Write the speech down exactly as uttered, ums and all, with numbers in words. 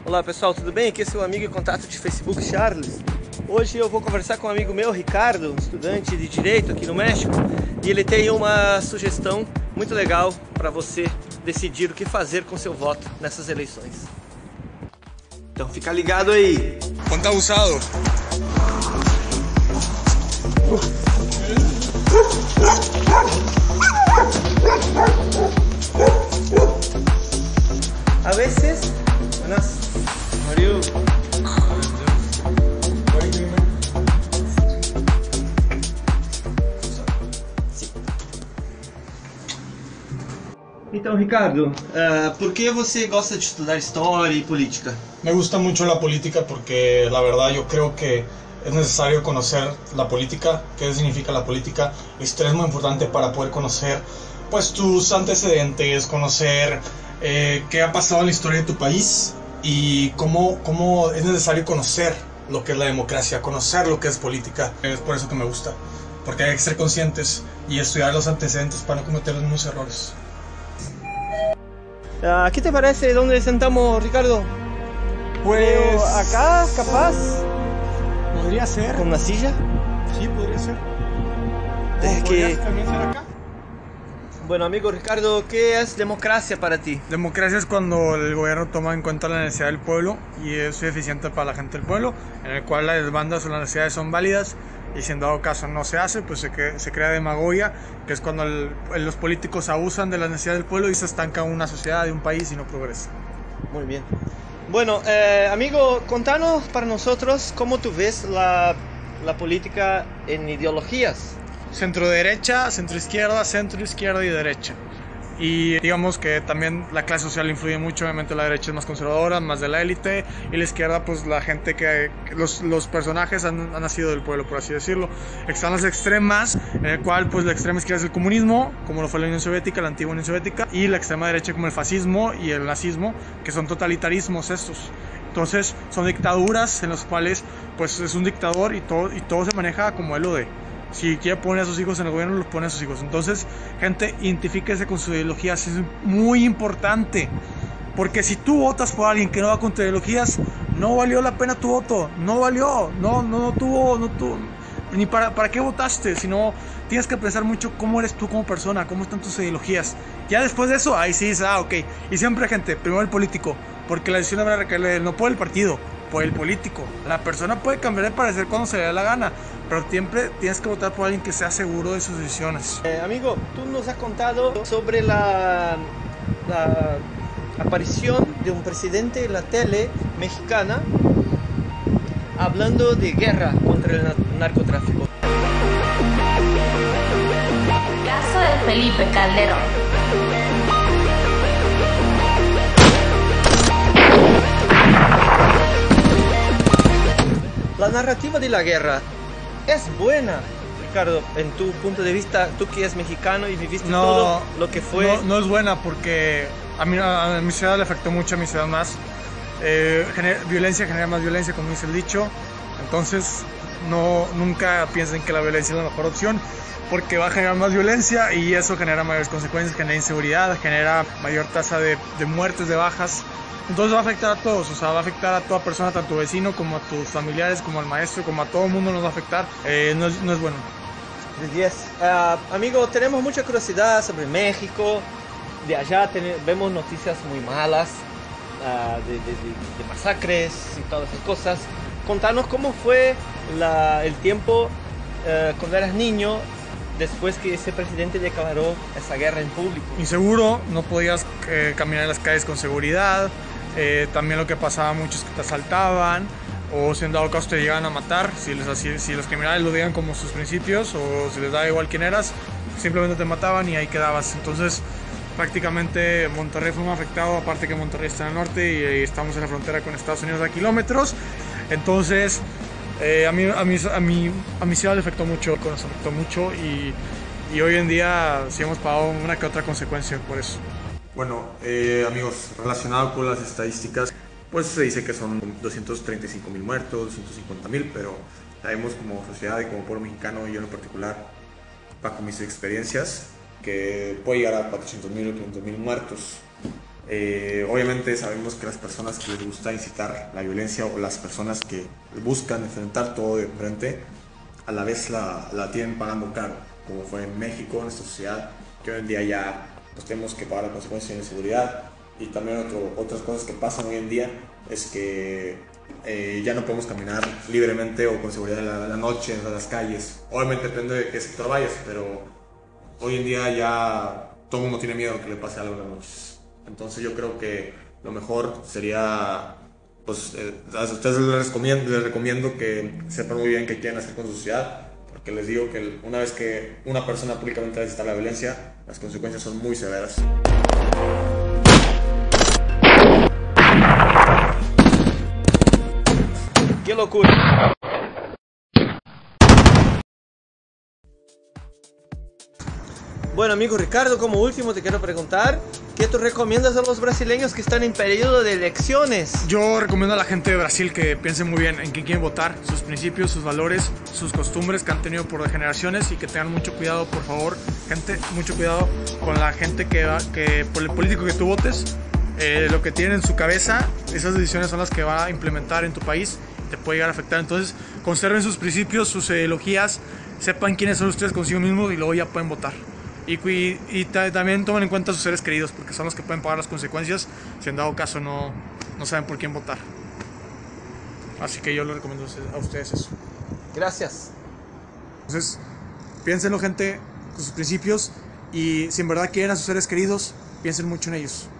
Olá pessoal, tudo bem? Aqui é seu amigo e contato de Facebook, Charles. Hoje eu vou conversar com um amigo meu, Ricardo, um estudante de Direito aqui no México, e ele tem uma sugestão muito legal para você decidir o que fazer com seu voto nessas eleições. Então fica ligado aí! Ponte abusado! A veces, buenas, Mario. Então, Ricardo, uh, ¿por qué você gosta de estudar historia y política? Me gusta mucho la política porque la verdad yo creo que es necesario conocer la política, qué significa la política. La historia es muy importante para poder conocer pues tus antecedentes, conocer eh, qué ha pasado en la historia de tu país y cómo, cómo es necesario conocer lo que es la democracia, conocer lo que es política. Es por eso que me gusta, porque hay que ser conscientes y estudiar los antecedentes para no cometer los mismos errores. Uh, ¿Qué te parece dónde sentamos, Ricardo? Pues Creo acá, capaz. Podría ser. ¿Con una silla? Sí, podría ser. Es que... también ser acá? Bueno, amigo Ricardo, ¿qué es democracia para ti? Democracia es cuando el gobierno toma en cuenta la necesidad del pueblo y es eficiente para la gente del pueblo, en el cual las demandas o las necesidades son válidas y si en dado caso no se hace, pues se, cre se crea demagogia, que es cuando el, los políticos abusan de las necesidades del pueblo y se estanca una sociedad y un país y no progresa. Muy bien. Bueno, eh, amigo, contanos para nosotros cómo tú ves la, la política en ideologías. Centro derecha, centro izquierda, centro izquierda y derecha. Y digamos que también la clase social influye mucho, obviamente la derecha es más conservadora, más de la élite, y la izquierda pues la gente que, los, los personajes han, han nacido del pueblo, por así decirlo. Están las extremas, en el cual pues la extrema izquierda es el comunismo, como lo fue la Unión Soviética, la antigua Unión Soviética, y la extrema derecha como el fascismo y el nazismo, que son totalitarismos estos. Entonces son dictaduras en las cuales pues es un dictador y todo, y todo se maneja como él lo de. Si quiere poner a sus hijos en el gobierno, los pone a sus hijos. Entonces, gente, identifíquese con sus ideologías. Es muy importante. Porque si tú votas por alguien que no va con tus ideologías, no valió la pena tu voto. No valió. No, no, no tuvo, no tuvo. Ni para, para qué votaste. Sino tienes que pensar mucho cómo eres tú como persona, cómo están tus ideologías. Ya después de eso, ahí sí dices, ah, ok. Y siempre, gente, primero el político. Porque la decisión habrá que recaer no por el partido, por el político. La persona puede cambiar de parecer cuando se le dé la gana, pero siempre tienes que votar por alguien que sea seguro de sus decisiones. Eh, amigo, tú nos has contado sobre la, la aparición de un presidente en la tele mexicana hablando de guerra contra el narcotráfico. Caso de Felipe Calderón. La narrativa de la guerra es buena, Ricardo, en tu punto de vista, tú que eres mexicano y viviste no, todo lo que fue. No, no es buena porque a, mí, a mi ciudad le afectó mucho, a mi ciudad más. Eh, gener, violencia genera más violencia, como dice el dicho. Entonces, no, nunca piensen que la violencia es la mejor opción, porque va a generar más violencia y eso genera mayores consecuencias, genera inseguridad, genera mayor tasa de, de muertes, de bajas. Entonces va a afectar a todos, o sea, va a afectar a toda persona, tanto a tu vecino como a tus familiares, como al maestro, como a todo el mundo nos va a afectar. Eh, no, es, no es bueno. diez. Uh, amigo, tenemos mucha curiosidad sobre México. De allá ten, vemos noticias muy malas uh, de, de, de, de masacres y todas esas cosas. Contanos cómo fue la, el tiempo uh, cuando eras niño, después que ese presidente declaró esa guerra en público. Inseguro, no podías eh, caminar en las calles con seguridad. Eh, también lo que pasaba mucho es que te asaltaban o si en dado caso te llegaban a matar, si, les, si, si los criminales lo digan como sus principios o si les da igual quién eras, simplemente te mataban y ahí quedabas. Entonces prácticamente Monterrey fue muy afectado, aparte que Monterrey está en el norte y, y estamos en la frontera con Estados Unidos a kilómetros. Entonces eh, a, mí, a, mí, a, mí, a mi ciudad le afectó mucho, nos afectó mucho y, y hoy en día sí hemos pagado una que otra consecuencia por eso. Bueno, eh, amigos, relacionado con las estadísticas, pues se dice que son doscientos treinta y cinco mil muertos, doscientos cincuenta mil, pero sabemos como sociedad y como pueblo mexicano, y yo en lo particular, bajo mis experiencias, que puede llegar a cuatrocientos mil o quinientos mil muertos. Eh, obviamente sabemos que las personas que les gusta incitar la violencia o las personas que buscan enfrentar todo de frente, a la vez la, la tienen pagando caro, como fue en México, en nuestra sociedad, que hoy en día ya pues, tenemos que pagar las consecuencias de inseguridad. Y también otro, otras cosas que pasan hoy en día es que eh, ya no podemos caminar libremente o con seguridad en la, en la noche, en las calles. Obviamente depende de qué sector vayas, pero hoy en día ya todo el mundo tiene miedo que le pase algo en las noches. Entonces yo creo que lo mejor sería, pues eh, a ustedes les recomiendo, les recomiendo que sepan muy bien qué quieren hacer con su sociedad, porque les digo que una vez que una persona públicamente necesita la violencia, las consecuencias son muy severas. ¡Qué locura! Bueno, amigo Ricardo, como último te quiero preguntar, ¿qué tú recomiendas a los brasileños que están en periodo de elecciones? Yo recomiendo a la gente de Brasil que piense muy bien en quién quieren votar, sus principios, sus valores, sus costumbres que han tenido por generaciones, y que tengan mucho cuidado, por favor, gente, mucho cuidado con la gente que va, que por el político que tú votes, eh, lo que tienen en su cabeza, esas decisiones son las que va a implementar en tu país y te puede llegar a afectar. Entonces, conserven sus principios, sus ideologías, sepan quiénes son ustedes consigo mismos y luego ya pueden votar. Y, y, y también tomen en cuenta a sus seres queridos, porque son los que pueden pagar las consecuencias si en dado caso no, no saben por quién votar. Así que yo les recomiendo a ustedes eso. Gracias. Entonces, piénsenlo, gente, con sus principios, y si en verdad quieren a sus seres queridos, piensen mucho en ellos.